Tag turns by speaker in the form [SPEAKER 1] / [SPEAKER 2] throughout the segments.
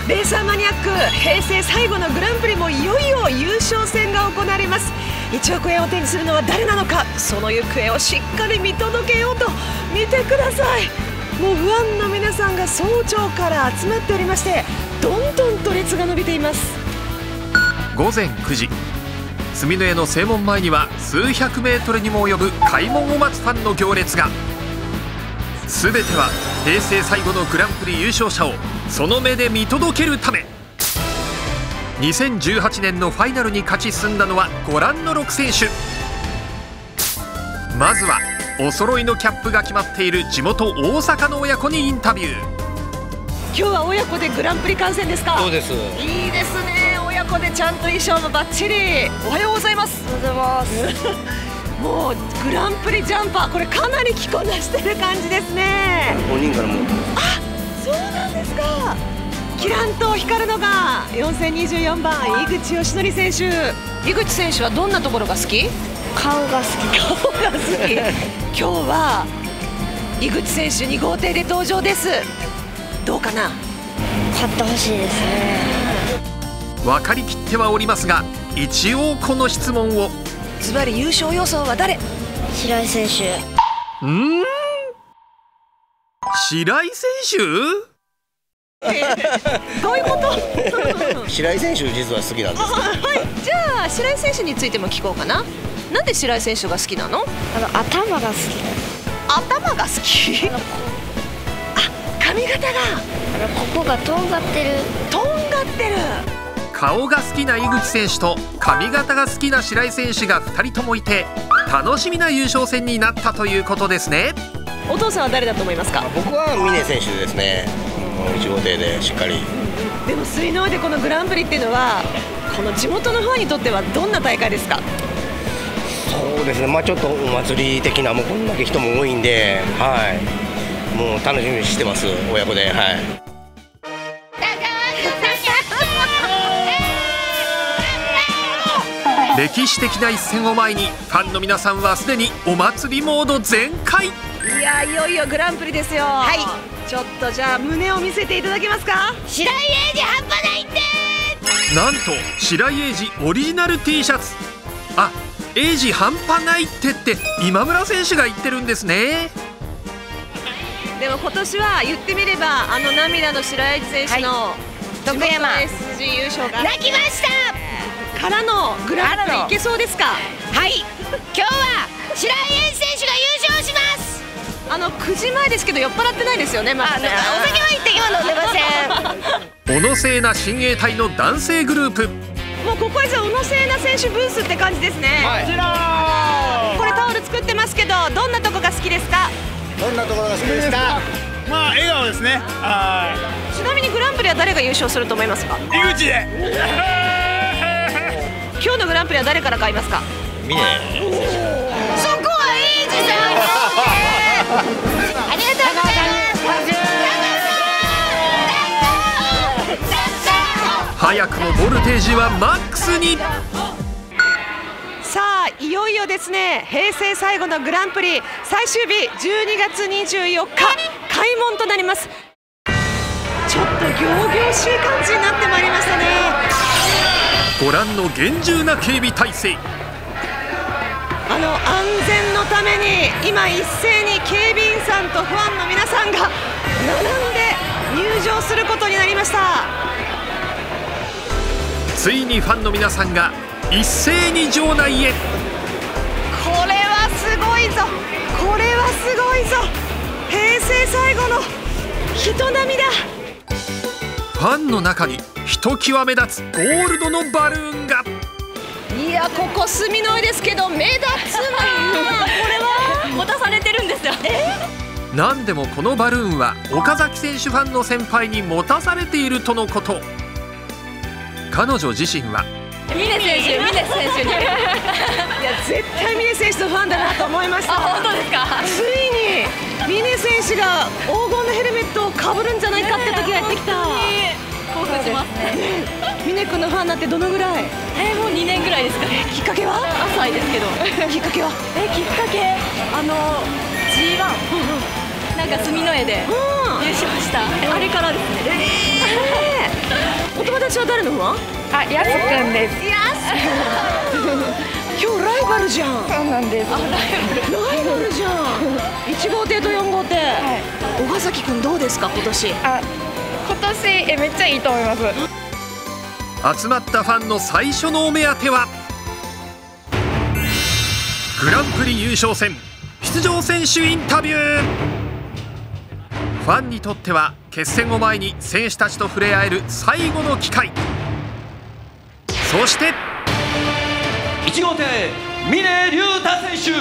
[SPEAKER 1] レーサーマニアック、平成最後のグランプリもいよいよ優勝戦が行われます。1億円を手にするのは誰なのか、その行方をしっかり見届けようと。見てください、もうファンの皆さんが早朝から集まっておりまして、どんどんと列が伸びています。
[SPEAKER 2] 午前9時、住之江の正門前には数百メートルにも及ぶ開門を待つファンの行列が。全ては平成最後のグランプリ優勝者をその目で見届けるため。2018年のファイナルに勝ち進んだのはご覧の6選手。まずはお揃いのキャップが決まっている地元大阪の親子にインタビュー。
[SPEAKER 1] 今日は親子でグランプリ観戦ですか？
[SPEAKER 3] そうです。
[SPEAKER 1] いいですね、親子でちゃんと衣装もバッチリ。おはようございます。
[SPEAKER 4] おはようございます
[SPEAKER 1] もうグランプリジャンパー、これかなり着こなしてる感じですね。
[SPEAKER 3] 本人からも。
[SPEAKER 1] あ、そうなんですか。キランと光るのが4024番井口義則選手。井口選手はどんなところが好き？
[SPEAKER 4] 顔が好き。
[SPEAKER 1] 顔が好き今日は井口選手2号艇で登場です。どうかな？
[SPEAKER 4] 勝ってほしいですね。
[SPEAKER 2] 分かりきってはおりますが、一応この質問を。
[SPEAKER 1] ズバリ優勝予想は誰？
[SPEAKER 4] 白井選手。
[SPEAKER 2] 白井選
[SPEAKER 1] どういうこと
[SPEAKER 3] 白井選手実は好きなんです。
[SPEAKER 1] はい、じゃあ白井選手についても聞こうかな。なんで白井選手が好きなの？
[SPEAKER 4] 頭が好き。
[SPEAKER 1] 頭が好き？あ、髪型が。
[SPEAKER 4] ここがとんがってる。
[SPEAKER 1] とんがってる。
[SPEAKER 2] 顔が好きな井口選手と髪型が好きな白井選手が2人ともいて、楽しみな優勝戦になったということですね。
[SPEAKER 1] お父さんは誰だと思いますか？
[SPEAKER 3] 僕は峰選手ですね。1号艇でしっかり。
[SPEAKER 1] でも水の上でこのグランプリっていうのは、この地元のファンにとってはどんな大会ですか？
[SPEAKER 3] そうですね、まあちょっとお祭り的な、もうこんだけ人も多いんで、はい、もう楽しみにしてます、親子で。はい。
[SPEAKER 2] 歴史的な一戦を前にファンの皆さんはすでにお祭りモード全開。
[SPEAKER 1] いや、いよいよグランプリですよ。はい、ちょっとじゃあ胸を見せていただけますか？
[SPEAKER 4] 白井英二半端ないって。
[SPEAKER 2] なんと白井英二オリジナル T シャツ。あ、英二半端ないって今村選手が言ってるんですね。
[SPEAKER 1] でも今年は言ってみれば、あの涙の白井選手の
[SPEAKER 4] 徳山
[SPEAKER 1] SG 優勝が
[SPEAKER 4] 泣きました
[SPEAKER 1] からのグランプリいけそうですか？
[SPEAKER 4] はい、今日は白井英二選手が優勝します。
[SPEAKER 1] 9時前ですけど酔っ払ってないですよね。まだね、
[SPEAKER 4] お酒は一滴も飲んでません。
[SPEAKER 2] 小野聖奈親衛隊の男性グループ。
[SPEAKER 1] もうここはじゃあ小野聖奈選手ブースって感じですね。これタオル作ってますけど、どんなとこが好きですか？
[SPEAKER 3] どんなところが好きですか？
[SPEAKER 5] まあ笑顔ですね。
[SPEAKER 1] ちなみにグランプリは誰が優勝すると思いますか？
[SPEAKER 5] 井口で。
[SPEAKER 1] 今日のグランプリは誰から買いますか？
[SPEAKER 3] 峰。
[SPEAKER 4] そこは英二さん。ありがとうございます。
[SPEAKER 2] 早くもボルテージはマックスに。
[SPEAKER 1] さあ、いよいよですね、平成最後のグランプリ最終日12月24日開門となります。ちょっと仰々しい感じになってまいりましたね。
[SPEAKER 2] ご覧の厳重な警備態勢。
[SPEAKER 1] 安全のために今一斉に警備員さんとファンの皆さんが並んで入場することになりました。
[SPEAKER 2] ついにファンの皆さんが一斉に場内へ。
[SPEAKER 1] これはすごいぞ、これはすごいぞ。平成最後の人並みだ。
[SPEAKER 2] ファンの中にひときわ目立つゴールドのバルーンが。
[SPEAKER 1] いや、ここ住之江ですけど目立つなこれは持たされてるんですよ。
[SPEAKER 2] なんでもこのバルーンは岡崎選手ファンの先輩に持たされているとのこと。彼女自身は
[SPEAKER 1] 峰選手にいや、絶対峰選手のファンだなと思いました。本当ですか？ついに峰選手が黄金のヘルメットをかぶるんじゃないかって時がやってきた。興奮しますね。峰君のファンになってどのぐらい？もう2年ぐらいですかね。きっかけは？浅いですけど。きっかけは？きっかけG1
[SPEAKER 4] なんか住之江で優勝した、あれからですね。
[SPEAKER 1] お友達は誰のファン？
[SPEAKER 4] あ、やすくんです。
[SPEAKER 1] 今日ライバルじゃん。
[SPEAKER 4] そうなんです。
[SPEAKER 1] ライバルじゃん。1号艇と4号艇。岡崎くんどうですか今年？
[SPEAKER 4] 今年めっちゃいいと思います。
[SPEAKER 2] 集まったファンの最初のお目当てはグランプリ優勝戦出場選手インタビュー。ファンにとっては決戦を前に選手たちと触れ合える最後の機会。そして
[SPEAKER 6] 1号艇峰竜太選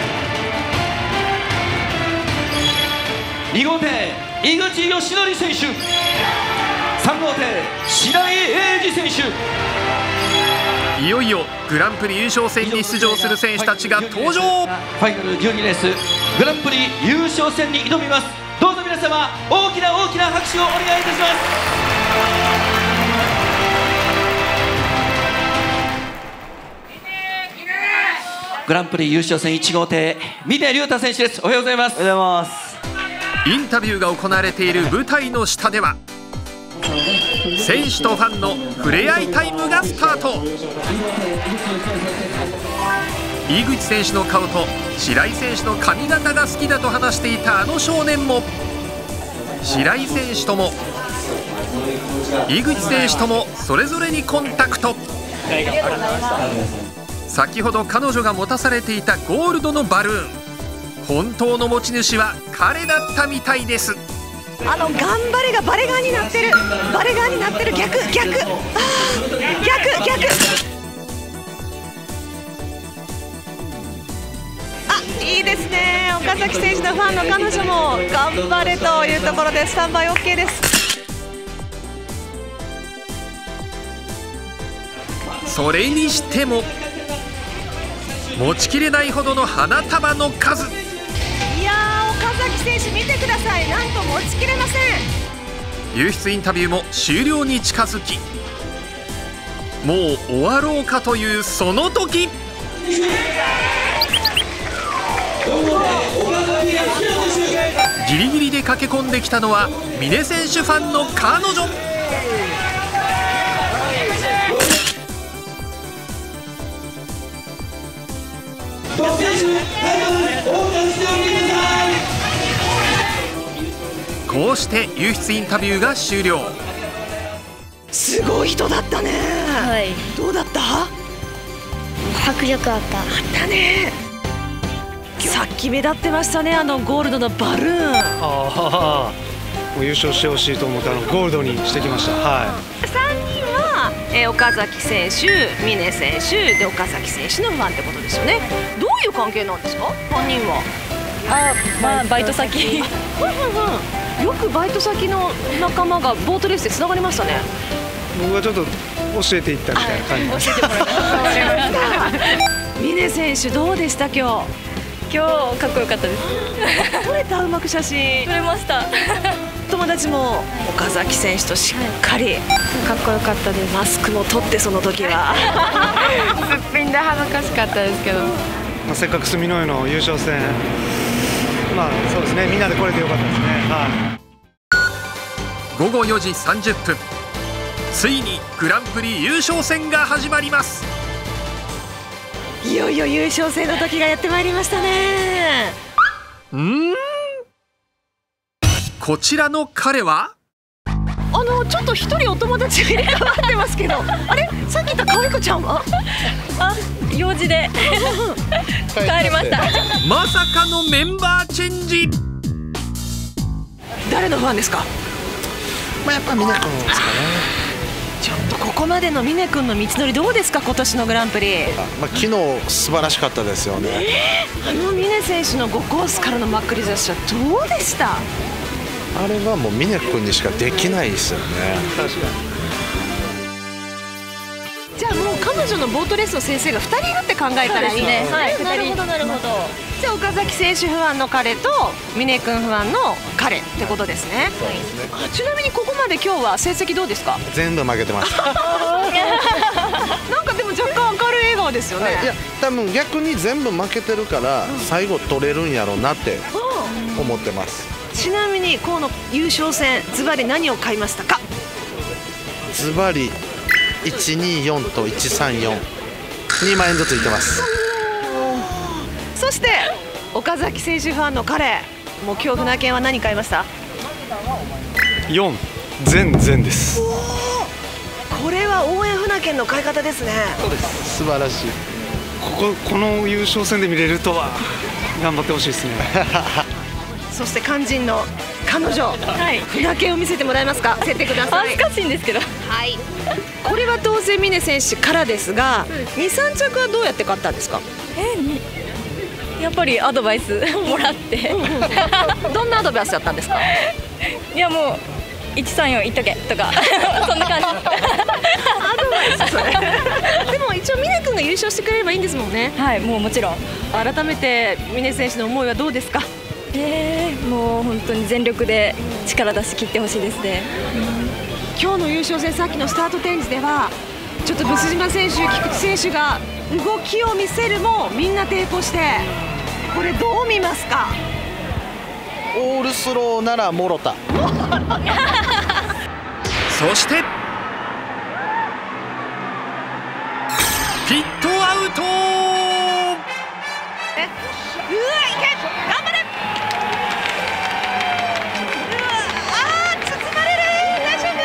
[SPEAKER 6] 手、2号艇井口義則選手、3号艇白井英二選手。
[SPEAKER 2] いよいよグランプリ優勝戦に出場する選手たちが登場。
[SPEAKER 6] ファイナル12レースグランプリ優勝戦に挑みます。どうぞ皆様大きな大きな拍手をお願いいたします。グランプリ優勝戦1号艇峰竜太選手です。おはようございます。おはようございます。
[SPEAKER 2] インタビューが行われている舞台の下では選手とファンの触れ合いタイムがスタート。井口選手の顔と白井選手の髪型が好きだと話していたあの少年も白井選手とも井口選手ともそれぞれにコンタクト。先ほど彼女が持たされていたゴールドのバルーン、本当の持ち主は彼だったみたいです。
[SPEAKER 1] 頑張れがバレガーになってる。バレガーになってる。逆。いいですね。岡崎選手のファンの彼女も頑張れというところでスタンバイ OK です。
[SPEAKER 2] それにしても持ちきれないほどの花束の数。
[SPEAKER 1] いやー、岡崎選手見てください。なんと持ちきれません。
[SPEAKER 2] 優出インタビューも終了に近づき、もう終わろうかというその時、ギリギリで駆け込んできたのは峰選手ファンの彼女。こうして優出インタビューが終了。
[SPEAKER 1] すごい人だったね。
[SPEAKER 7] はい。
[SPEAKER 1] どうだった？
[SPEAKER 7] 迫力あった。
[SPEAKER 1] あったね。さっき目立ってましたね、ゴールドのバルーン。
[SPEAKER 5] もう優勝してほしいと思ってゴールドにしてきました。はい。
[SPEAKER 1] 3人は、岡崎選手、峰選手で岡崎選手のファンってことですよね。どういう関係なんですか3人は？
[SPEAKER 7] まあバイト先。
[SPEAKER 1] よくバイト先の仲間がボートレースでつながりましたね。
[SPEAKER 5] 僕がちょっと教えていったみたいな感じです。
[SPEAKER 7] 教えてもらいました。
[SPEAKER 1] 峰選手どうでした今日
[SPEAKER 7] かっこよかったです。
[SPEAKER 1] 撮れた？うまく写真
[SPEAKER 7] 撮れました。
[SPEAKER 1] 友達も岡崎選手としっかり、
[SPEAKER 7] かっこよかったです。
[SPEAKER 1] マスクも取ってその時は
[SPEAKER 7] すっぴんで恥ずかしかったですけど、
[SPEAKER 5] せっかく住之江の優勝戦、そうですね、みんなで来れてよかったですね。
[SPEAKER 2] 午後4時30分、ついにグランプリ優勝戦が始まります。
[SPEAKER 1] いよいよ優勝戦の時がやってまいりましたね。
[SPEAKER 2] こちらの彼は
[SPEAKER 1] ちょっと一人お友達が入れ替わってますけどあれ、さっき言ったかわいこちゃんは？
[SPEAKER 7] 用事で帰りました。
[SPEAKER 2] まさかのメンバーチェンジ。
[SPEAKER 1] 誰のファンですか？
[SPEAKER 8] やっぱ峰君ですかね。
[SPEAKER 1] ちょっとここまでの峰君の道のりどうですか今年のグランプリ？
[SPEAKER 8] 昨日素晴らしかったですよね。
[SPEAKER 1] 峰選手の5コースからのまっくり出しはどうでした？
[SPEAKER 8] あれはもう峰君にしかできないですよね。
[SPEAKER 5] 確かに。
[SPEAKER 1] じゃあもう彼女のボートレースの先生が2人いるって考えたらいいね。
[SPEAKER 7] はい、なるほどなるほど。
[SPEAKER 1] じゃあ岡崎選手不安の彼と峰君不安の彼ってことですね。ちなみにここまで今日は成績どうですか？
[SPEAKER 8] 全部負けてました。
[SPEAKER 1] なんかでも若干明るい笑顔ですよね。
[SPEAKER 8] いや、多分逆に全部負けてるから最後取れるんやろうなって思ってます。
[SPEAKER 1] ちなみにこの優勝戦ズバリ何を買いましたか？
[SPEAKER 8] ズバリ124と134、2万円ずついってます。
[SPEAKER 1] そして岡崎選手ファンの彼、もう今日船券は何買いました？
[SPEAKER 5] 4全然です。
[SPEAKER 1] これは応援船券の買い方ですね。
[SPEAKER 8] そうです。素晴らしい。
[SPEAKER 5] この優勝戦で見れるとは頑張ってほしいですね。
[SPEAKER 1] そして肝心の彼女、船券を見せてもらえますか？見せてください。
[SPEAKER 7] 恥ずかしいんですけど。
[SPEAKER 1] はい。これは当然峰選手からですが、2、3着はどうやって買ったんですか？
[SPEAKER 7] やっぱりアドバイスもらって
[SPEAKER 1] どんなアドバイスだったんですか？
[SPEAKER 7] いやもう134いっとけとかそんな感じ。
[SPEAKER 1] アドバイスそれ。でも一応峰君が優勝してくれればいいんですもんね。
[SPEAKER 7] はい、もうもちろん。
[SPEAKER 1] 改めて峰選手の思いはどうですか？
[SPEAKER 7] もう本当に全力で力出し切ってほしいですね。
[SPEAKER 1] 今日の優勝戦、さっきのスタート展示ではちょっとブス島選手、菊池選手が動きを見せるもみんな抵抗して、これどう見ますか？
[SPEAKER 8] オールスローなら諸田。
[SPEAKER 2] そしてピットアウト。
[SPEAKER 1] うわ、いけ、頑張れ。うわ、包まれる。大丈夫？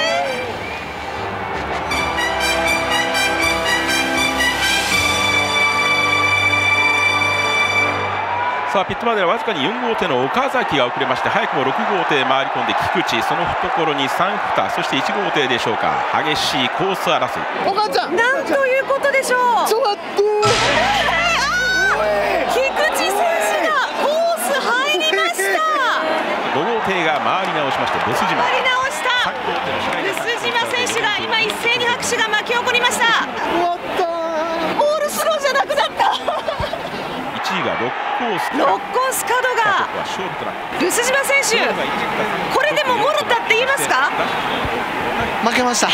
[SPEAKER 9] さあピットまではわずかに4号艇の岡崎が遅れまして、早くも6号艇回り込んで菊池、その懐に3蓋、そして1号艇でしょうか。激しいコース争い。
[SPEAKER 8] お母ちゃん、
[SPEAKER 1] なんということでしょう。
[SPEAKER 8] ちょっと待って
[SPEAKER 1] 菊池選手がコース入りました。
[SPEAKER 9] 5号艇が回り直しましてブス島。
[SPEAKER 1] 回り直した。ブス島選手が今一斉に拍手が巻き起こりました。
[SPEAKER 8] 終わった。
[SPEAKER 1] オールスローじゃなくなった。
[SPEAKER 9] 1位が6コース
[SPEAKER 1] 6コース角がブス島選手、これでもモロタって言いますか？
[SPEAKER 8] 負けました。
[SPEAKER 9] 4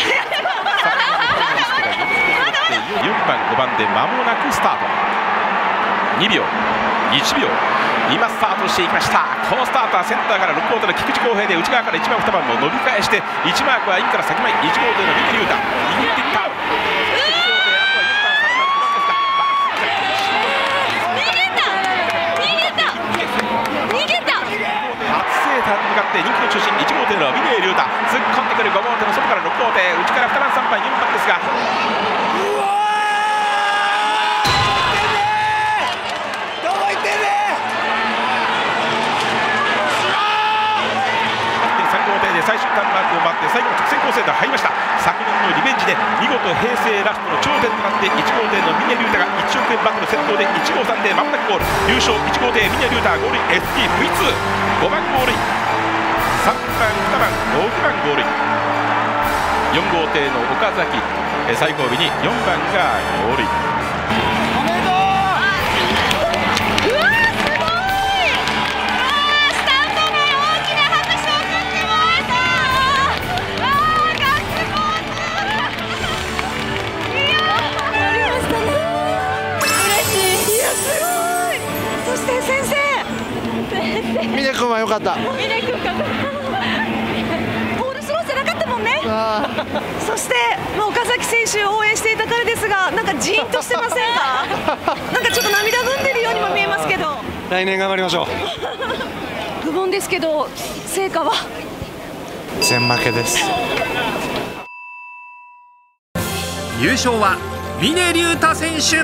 [SPEAKER 9] 番5番で間もなくスタート。2秒1秒、今スタートしていきました。このスタートはセンターから6号艇の菊池康平で、内側から1番2番を伸び返して、1マークはインから先前、1号艇の三木龍太握っていった。に向かって人気の中心1号艇の峰竜太、突っ込んでくる5号艇の外から6号艇、内から2番3番4番ですが、
[SPEAKER 3] どこ行ってんね
[SPEAKER 9] 3号艇で最終ターンマークを待って最後の直線コースへと入りました。昨年のリベンジで見事平成ラストの頂点となって1号艇の峰竜太が1億円バットの先頭で153でまもなくゴール。優勝1号艇峰竜太ゴールイ STV2、 5番ゴールイン、3番2番6番ゴールイン、4号艇の岡崎最後尾に4番がゴールイン。
[SPEAKER 3] おめでとう。
[SPEAKER 4] うわー、すごい。スタンドで大きな拍手を送ってもらえた。ガッツポーズ。いやー、やりましたね。嬉しい。いや、すごい。
[SPEAKER 1] そして先生、
[SPEAKER 8] 峰君は良かった。
[SPEAKER 7] 峰君か。
[SPEAKER 1] オールスローじゃなかったもんね。そして、岡崎選手を応援していた彼ですが、なんかジーンとしてませんか？なんかちょっと涙ぐんでるようにも見えますけど。
[SPEAKER 5] 来年頑張りましょう。
[SPEAKER 1] 不問ですけど、成果は
[SPEAKER 8] 全負けです。
[SPEAKER 2] 優勝は峰竜太選手。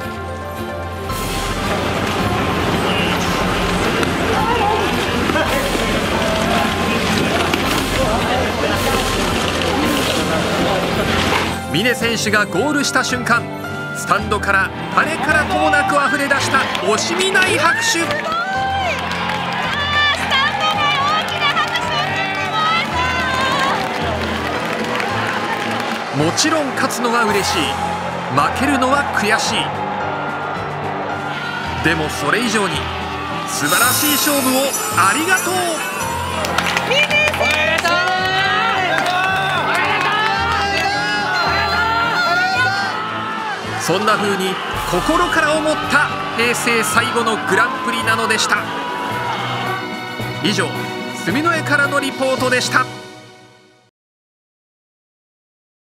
[SPEAKER 2] 峰選手がゴールした瞬間、スタンドから誰からともなく溢れ出した惜しみない拍手。もちろん勝つのは嬉しい、負けるのは悔しい。でもそれ以上に素晴らしい勝負をありがとう。そんな風に心から思った平成最後のグランプリなのでした。以上、 住之江からのリポートでした。